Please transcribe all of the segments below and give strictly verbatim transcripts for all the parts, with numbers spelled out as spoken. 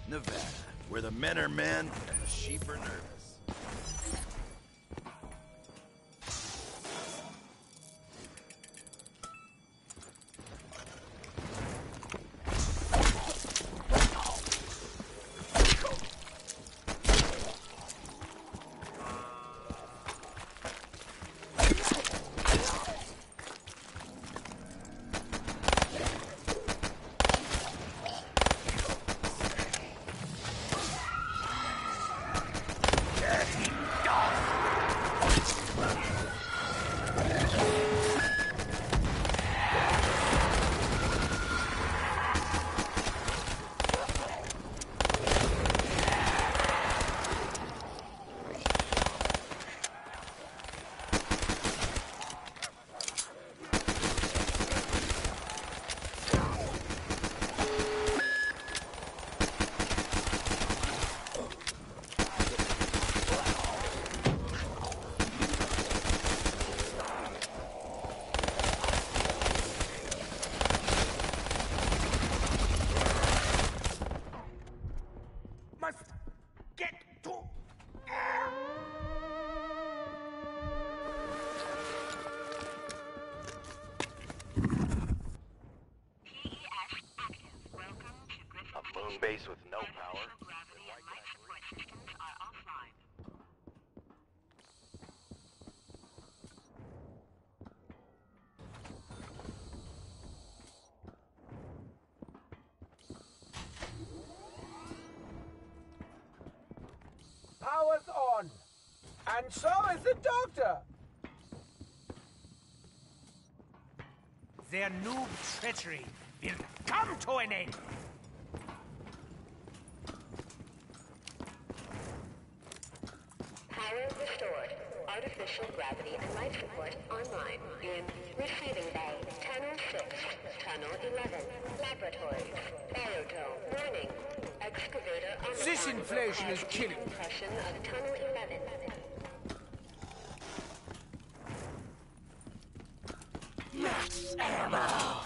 Nevada, where the men are men and the sheep are nervous. Base with no power. Gravity and life support systems are offline. Power's on. And so is the doctor. Their noob treachery will come to an end. Power restored. Artificial gravity and life support online. In receiving bay. Tunnel six. Tunnel eleven. Laboratories. Aerodrome. Warning. Excavator on the This inflation is killing me. Compression of tunnel eleven. Max ammo!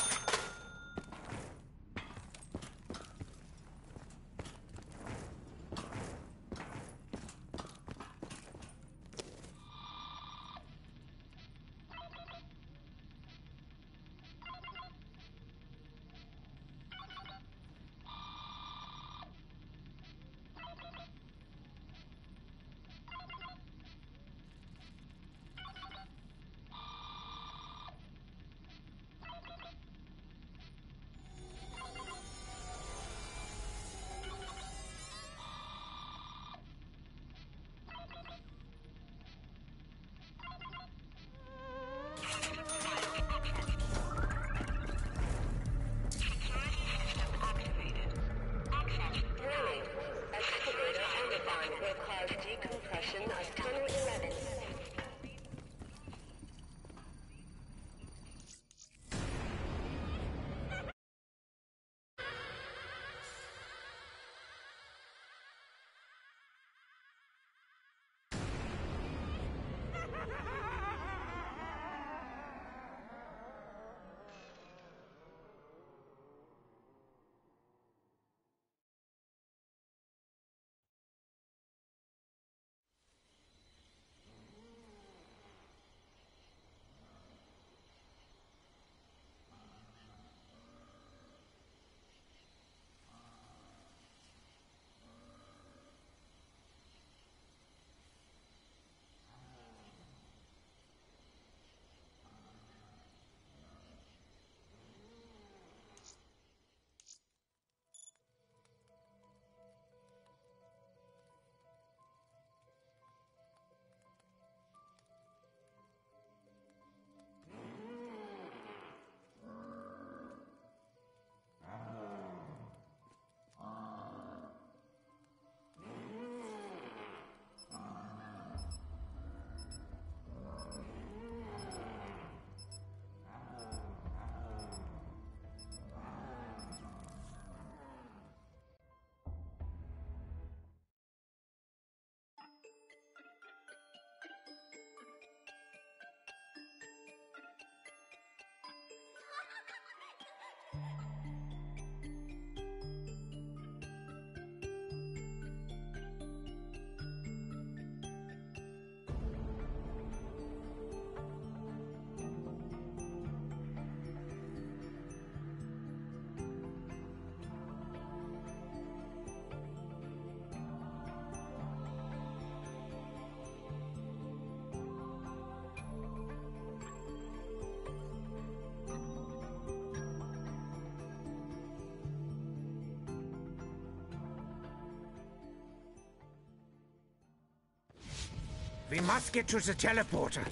We must get to the teleporter.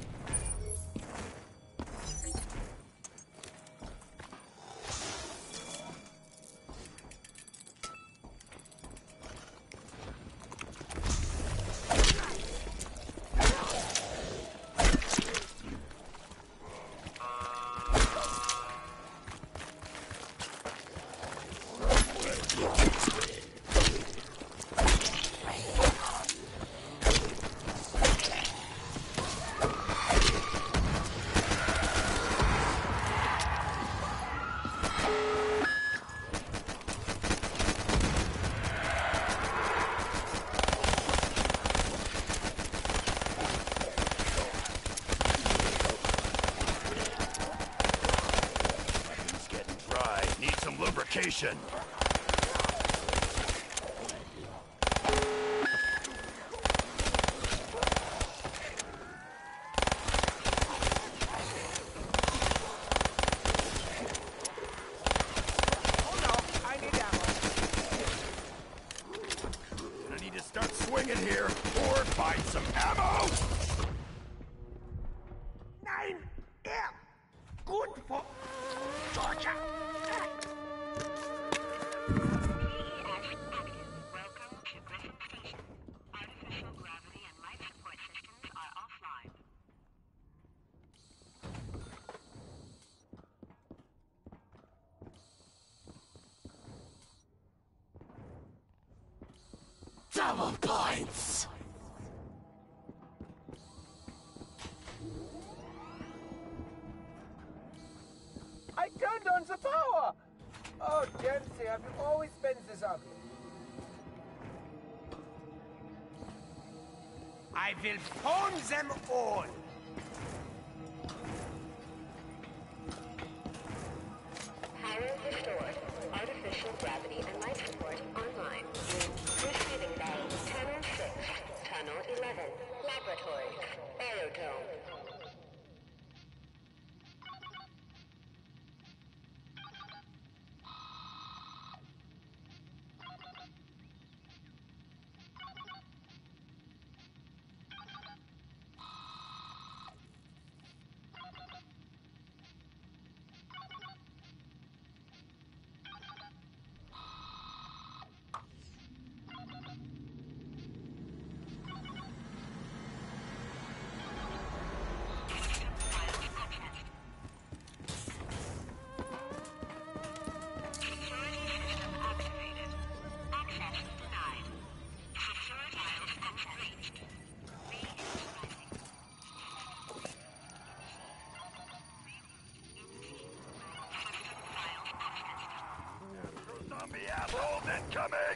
Lubrication. Oh no, I need ammo. I need to start swinging here or find some ammo. Nein! Er! Gut for... Georgia! Welcome to Griffin Station. Artificial gravity and life support systems are offline. Double points. I turned on the power! Oh, Dempsey, have you always been this ugly? I will phone them all. Power restored. Artificial gravity and life support online. In receiving bay Tunnel six, Tunnel eleven. Laboratories. Biodome. Zombie assholes incoming!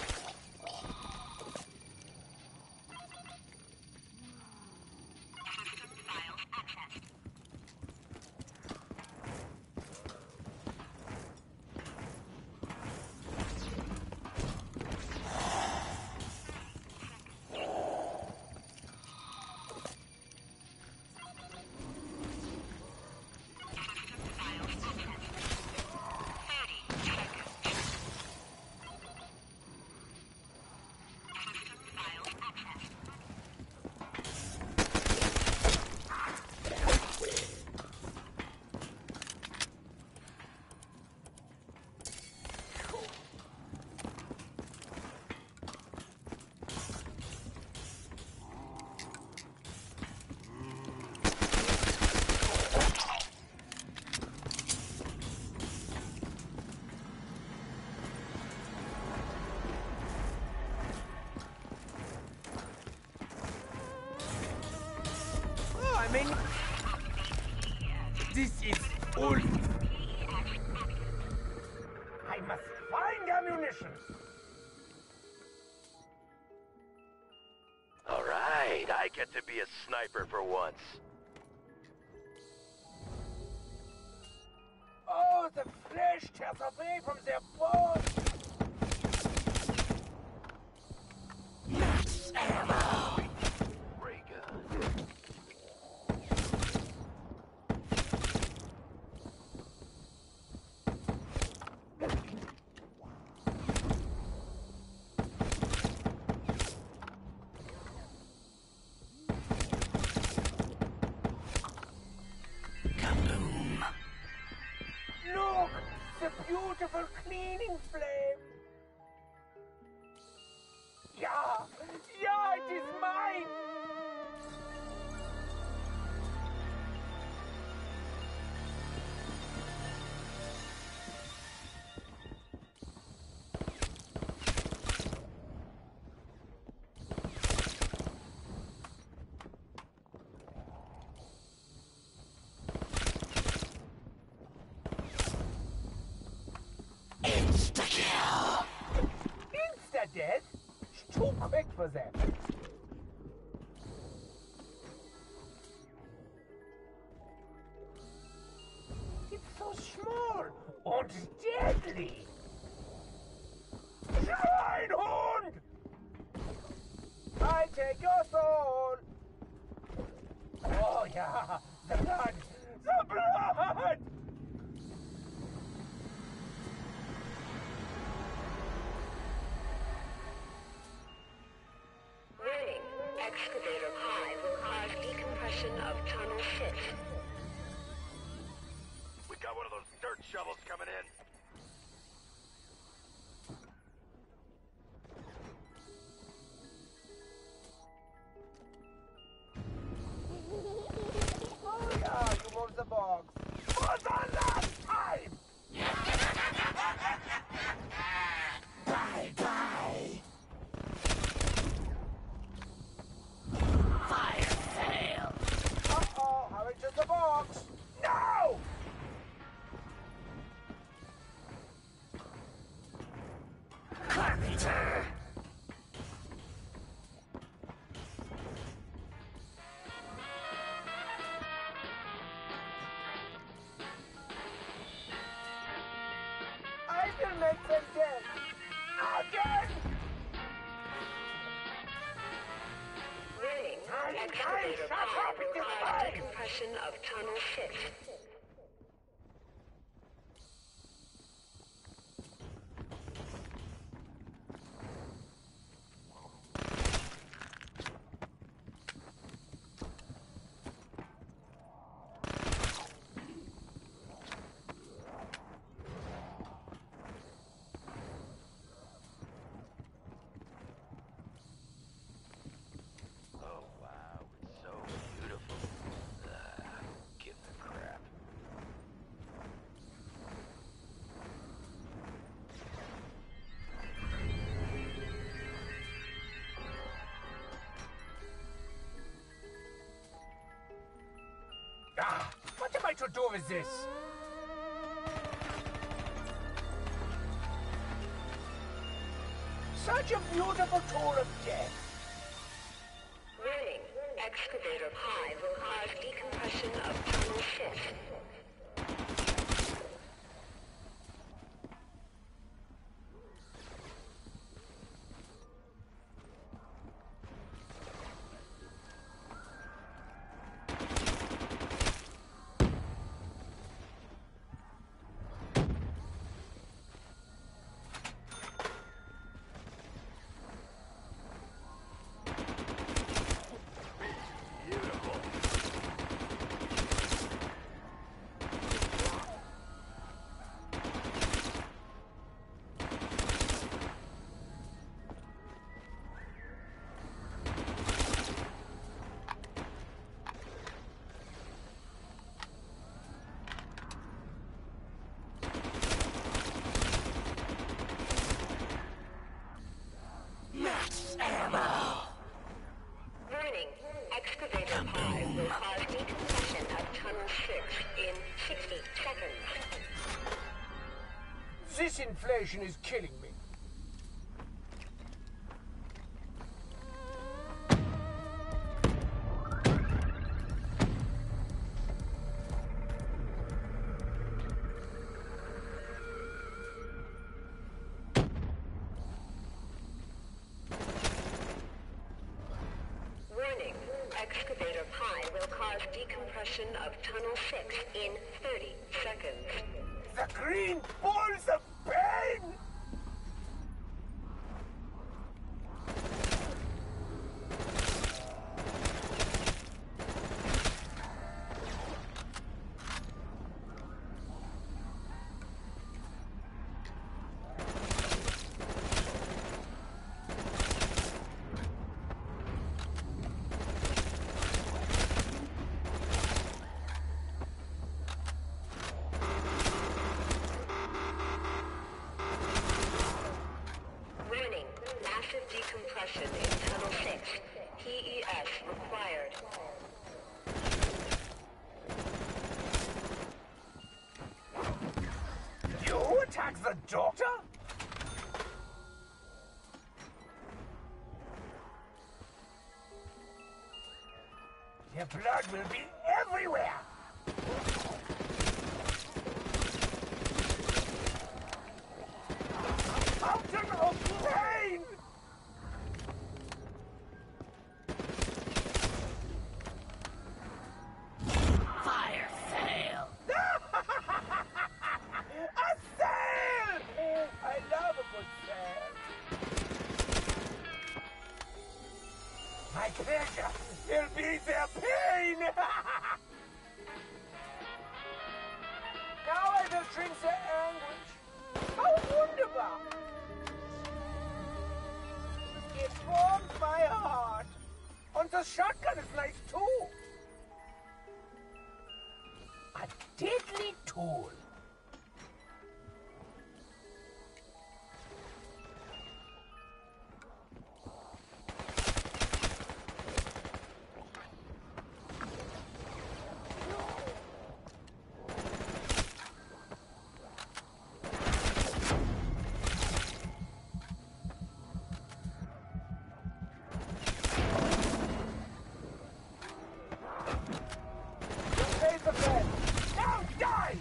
I mean... This is all... I must find ammunition! All right, I get to be a sniper for once. Oh, the flesh tears away from their bones! Max ammo! Ray gun. for them. It's so small and deadly. Schweinhund! I take your soul. Oh yeah, the blood, the blood! Warning, excavator pi will cause decompression of tunnel six. We got one of those dirt shovels coming in. Oh yeah, you moved the box. For the last time! Bye bye! Fire fail. Uh-oh, hurry to the box! No! Carpenter. I will make them dead! Again! Warning, Nine, nine, excavator shut pi up, will it is cause fine. decompression of tunnel six. Oh, wow. It's so beautiful. Uh, give the crap. Ah, what am I to do with this? Such a beautiful tool of death. Warning, excavator pi will cause decompression of tunnel six. Beautiful. Max ammo. Warning, excavator pi will cause decompression of tunnel six in sixty seconds. This inflation is killing me. Warning, excavator pi will cause decompression of tunnel six in thirty seconds. The green balls of pain! The blood will be everywhere! Mountain of pain! Fire sale! A sale! I love a good sale. My pleasure will be their pain! Now I will drink their anguish. How wunderbar! It warms my heart. And the shotgun is nice too. A deadly tool. Raise the bed. Now die!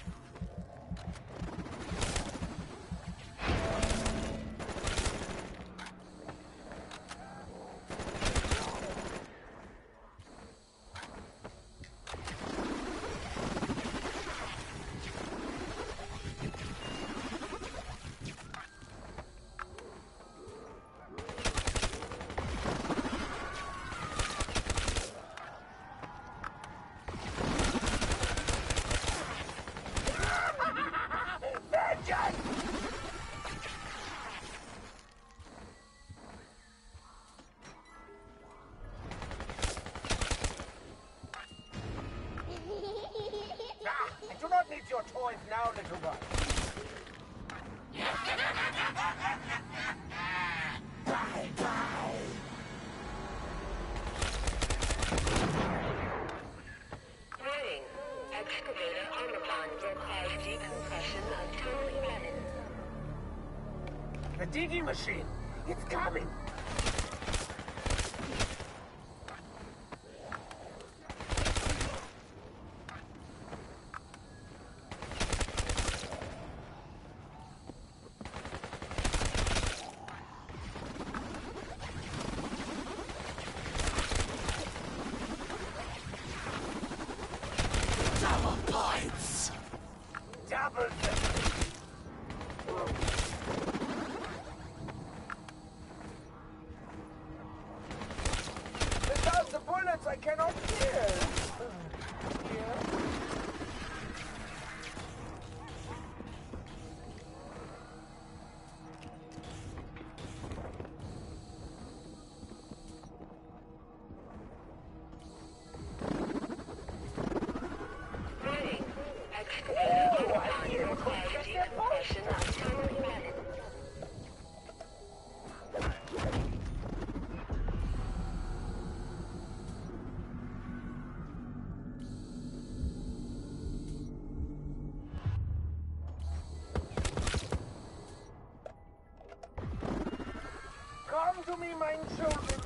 Ah, I do not need your toys now, little one. Bye bye. Warning. Excavator Omicron will cause decompression of Tunnel eleven. The D D machine. It's coming. Double points! Double them. Without the bullets, I cannot kill. Yeah. Warning. Excavator Omicron will cause decompression of Tunnel eleven. Come to me, my children.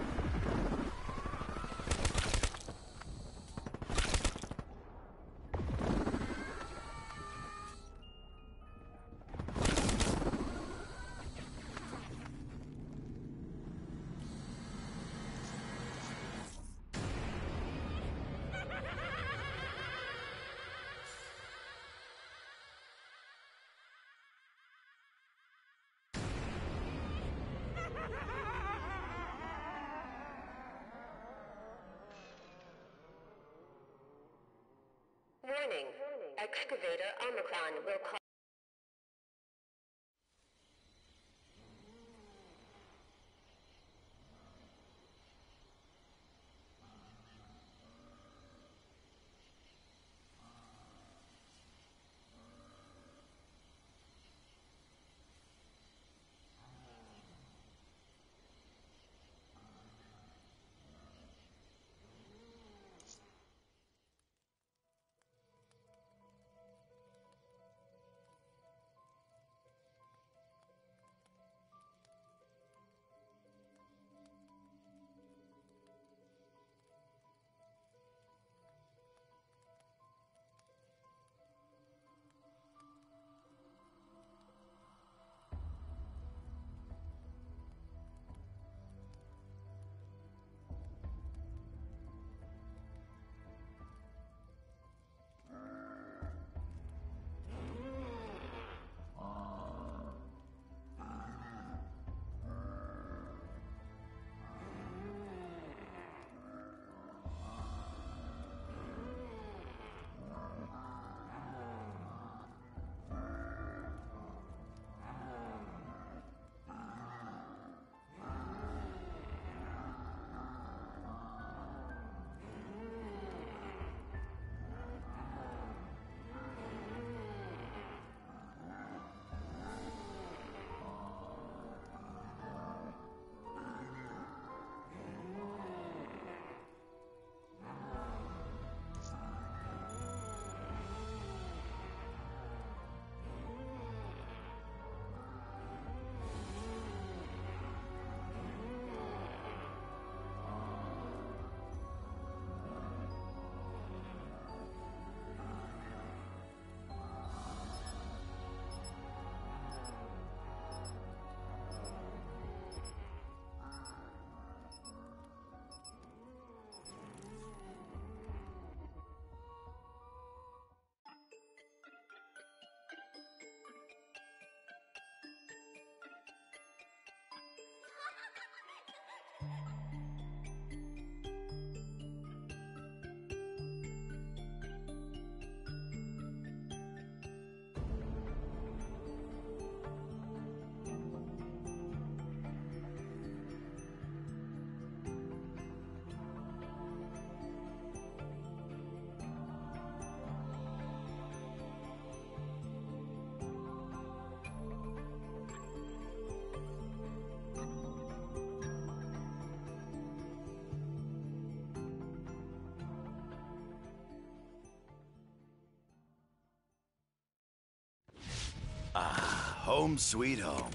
Warning. Excavator Omicron will cause Home sweet home.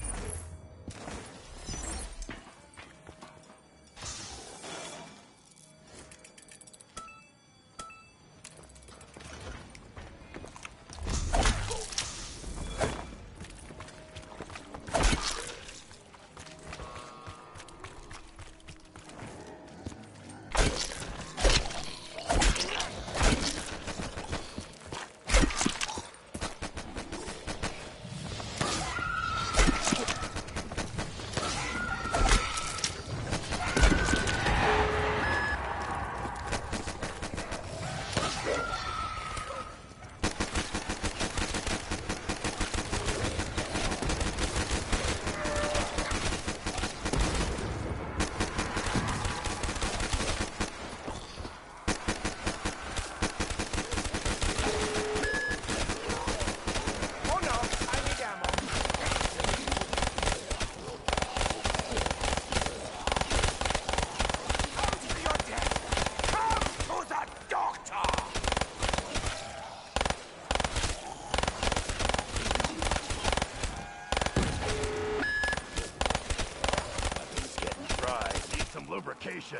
Lubrication.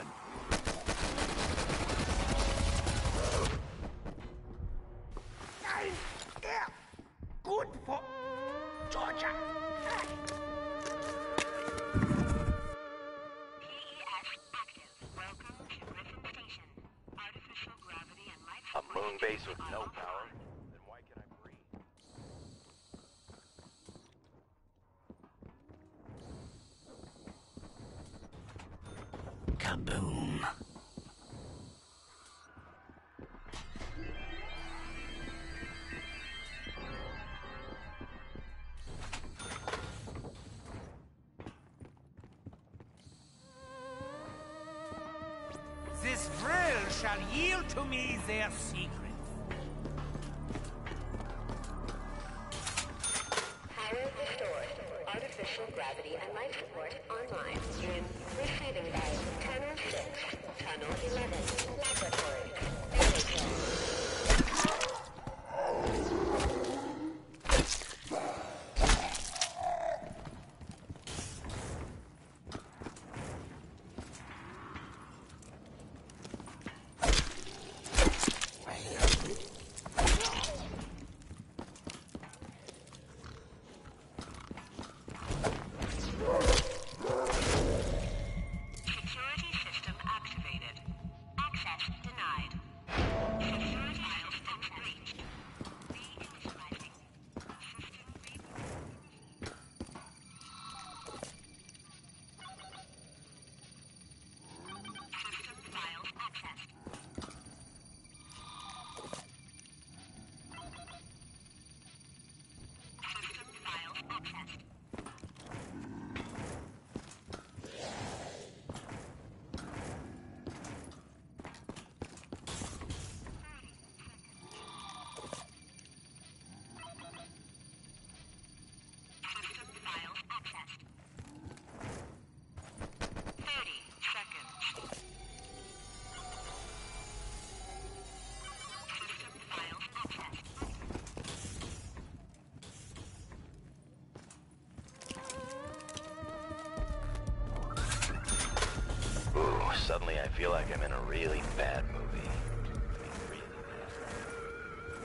Nein! Er! Gut for Georgia! P E S active. Welcome to Griffin Station. Artificial gravity and life A support moon base with systems no online. power? Then why can I breathe? Kaboom. This Vril shall yield to me their secrets. Power restored. Artificial gravity and life support online. In receiving bay ten oh six, tunnel eleven, laboratories, aerosol. Security system activated. Access denied. Security system breached. Reinitializing. System reboot. System files accessed. System files accessed. System files accessed. thirty seconds. System files accessed. Ooh, suddenly I feel like I'm in a really bad movie. I mean, really bad.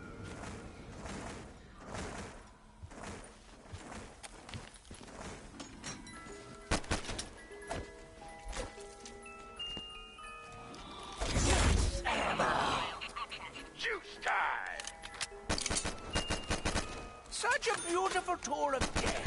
Juice time! Such a beautiful tour of death.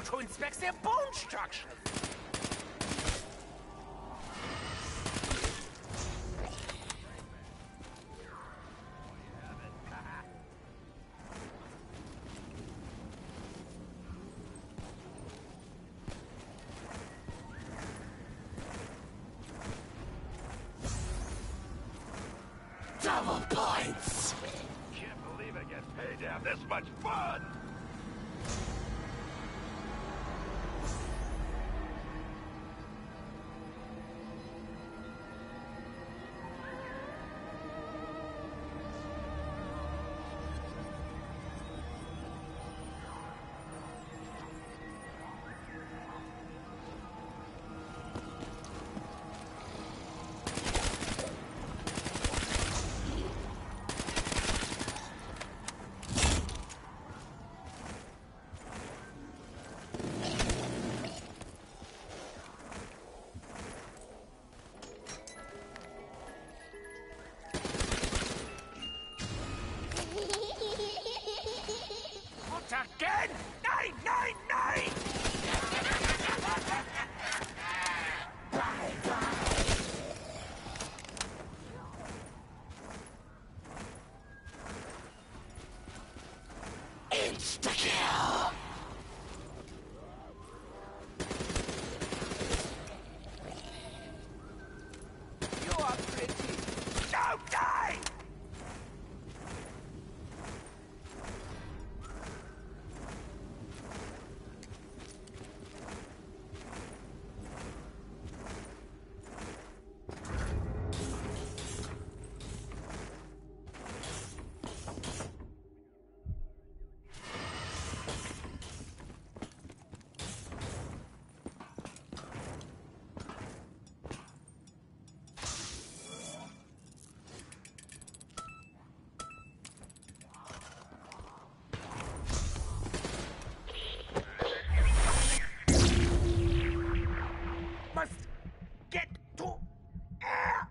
who inspects their bone structure. Double points! Can't believe I get paid to have this much fun! Again? Nine, nine, nine! Insta-kill! You are pretty. Don't die! Must get to air!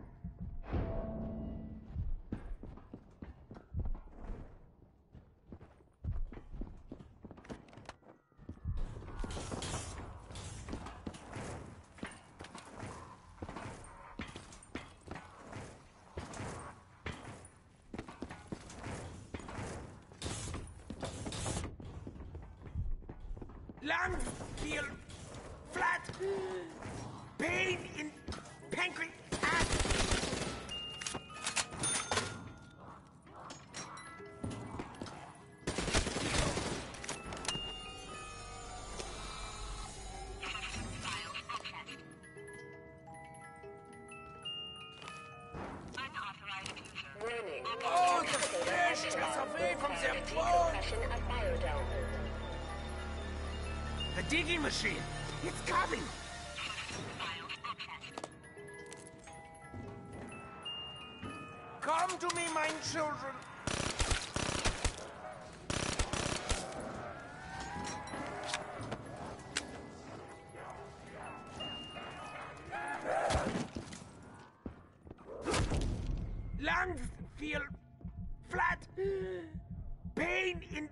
Lungs feel flat. Pain in pancreas. Warning. Oh, the fish gets away from their bones. Decompression of biodome. The digging machine. It's coming. Come to me, my children. Lungs feel flat. Pain in...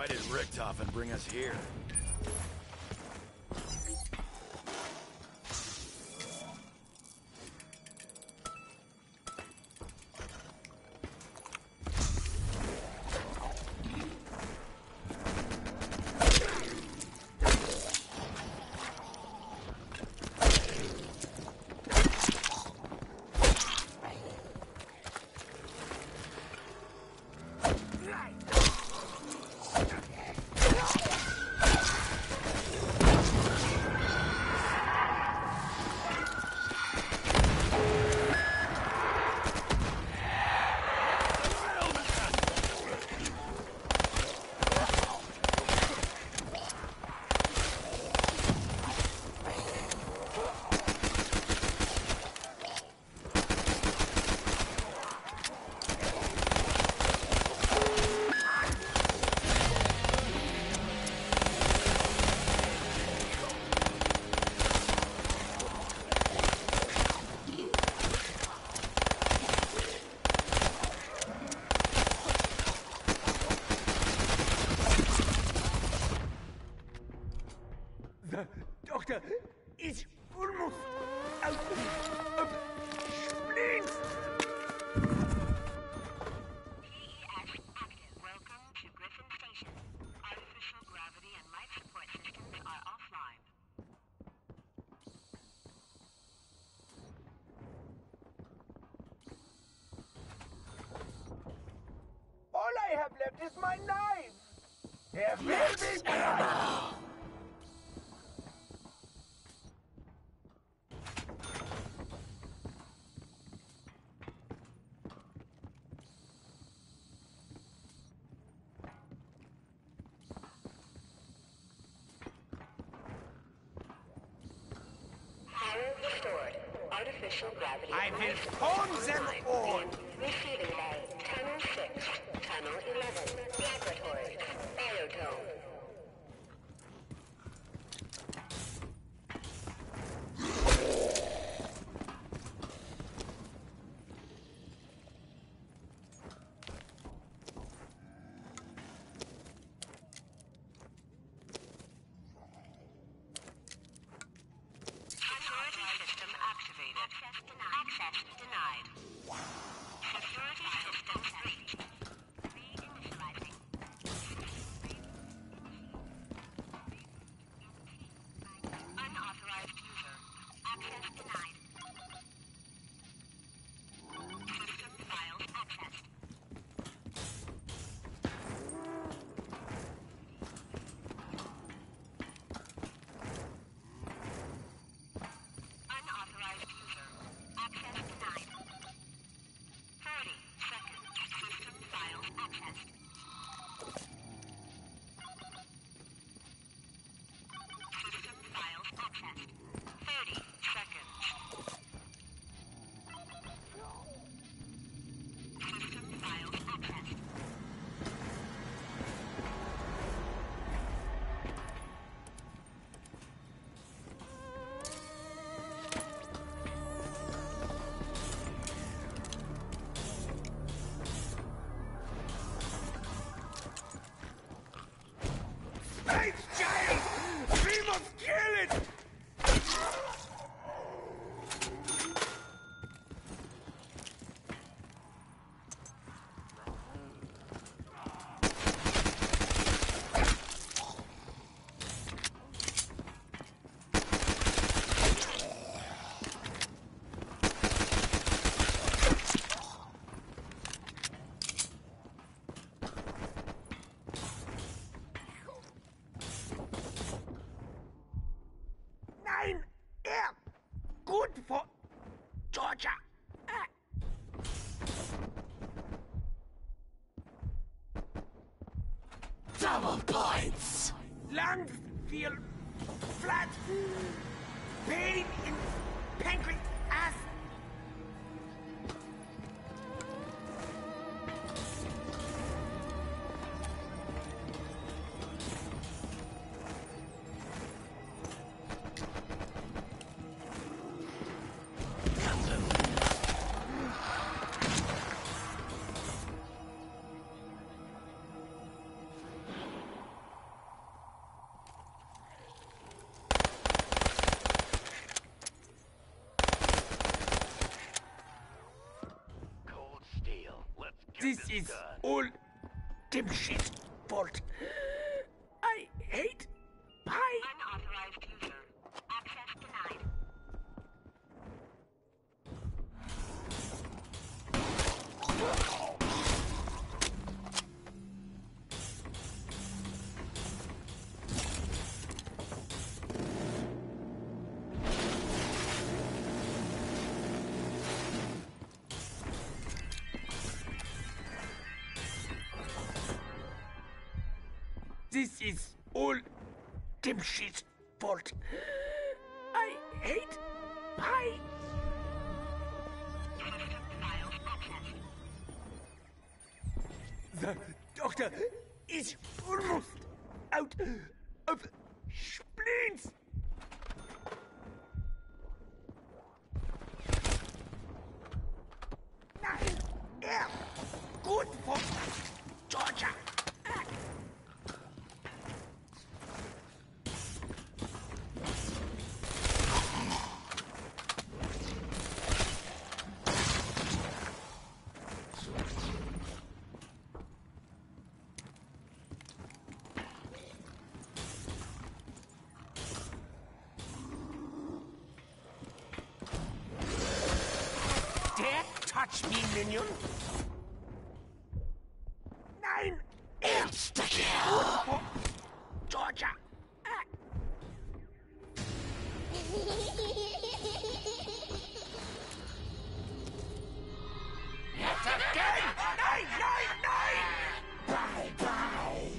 Why did Richtofen bring us here? The doctor is almost out of splints. P E X active. Welcome to Griffin Station. Artificial gravity and life support systems are offline. All I have left is my knife. There will be blood. Power restored. Artificial gravity I and will life support phone them online. all. In receiving bay. Tunnel six. Tunnel eleven. Laboratories. Biodome. Security system activated. Access denied. Access denied. Security system breached. Reinitializing. Unauthorized user. Access denied. System files accessed. Unauthorized user. Access denied. thirty seconds. System files accessed. System files accessed. thirty seconds. System files accessed. Space giant! We must kill it! Nein! Er! Gut for Georgia! Ah. Double points! Lungs feel flat. Pain in pancreas. is all dipshit fault. I hate pie. Unauthorized user. Access denied. This is all dipshit fault. I hate pie. The doctor is almost out of spleens. Nine air. Good for Georgia. Dare touch me, minion? Nine insta-kill! Georgia! Ah. Yet again! Nine, nine, nine! Bye-bye!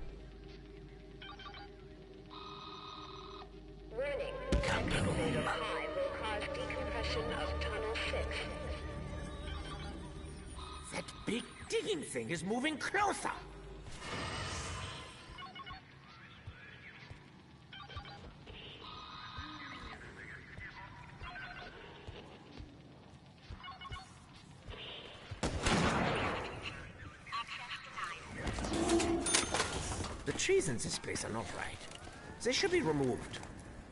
Warning. Excavator high will cause decompression of tunnel six. That big digging thing is moving closer! The trees in this place are not right. They should be removed.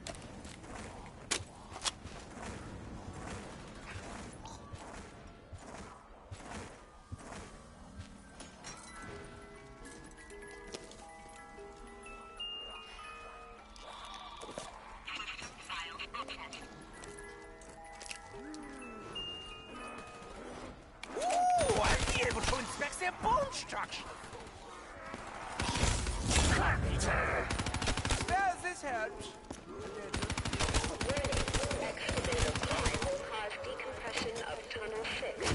Ooh, I'll be able to inspect their bone structure. Well, this helps. Warning. Excavator high will cause decompression of tunnel six.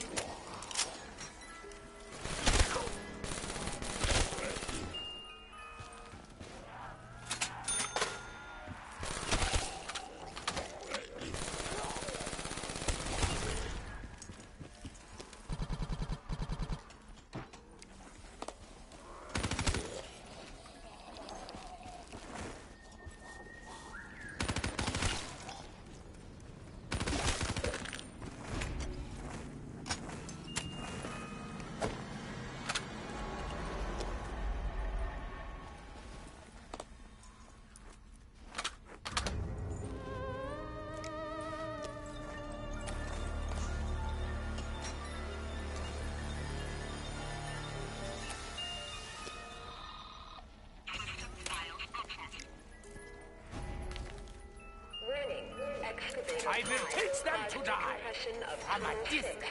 Warning. Excavator I will high teach them cause to die. decompression of From a tunnel distance.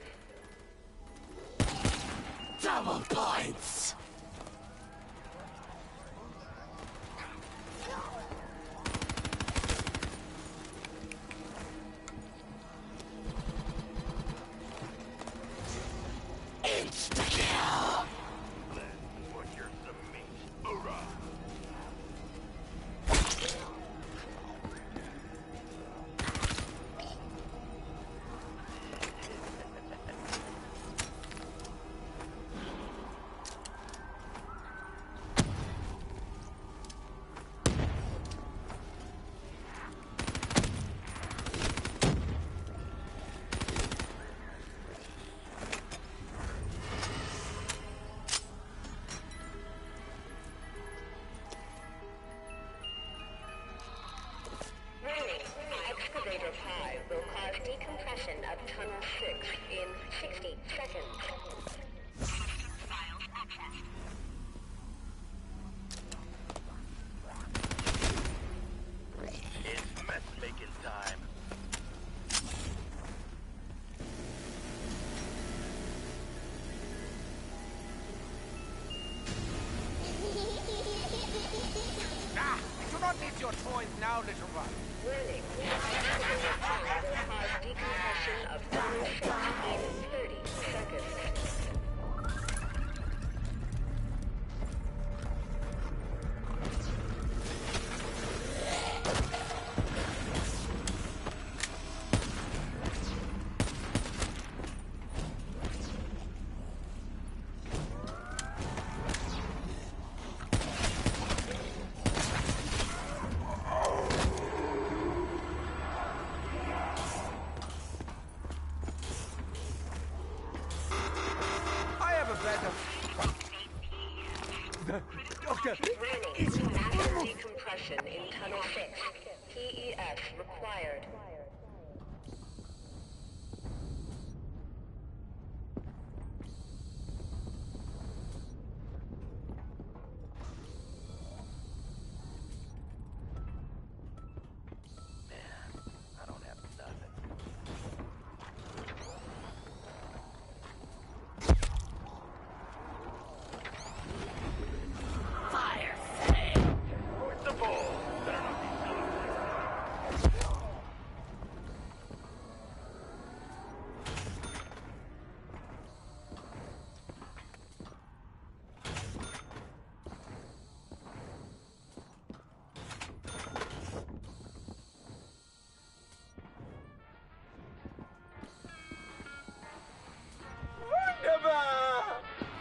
six. Double points! Insta-kill! Butcher some meat. Hoorah! don't need your toys now, little one. Warning. Activating a bomb will cause decompression of Tunnel six in thirty seconds. Doctor! Warning. Massive decompression in Tunnel six. P E S required. I don't have nothing. Where's the ball? Better not be Wunderbar!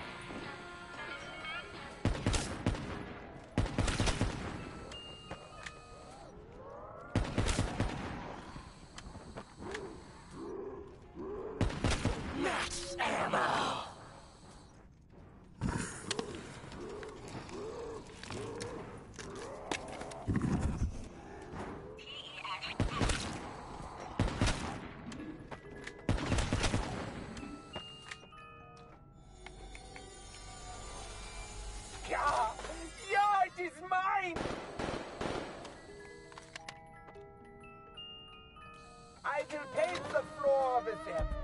Max ammo! Ja! Ja, it is mine! I will paint the floor of this airplane.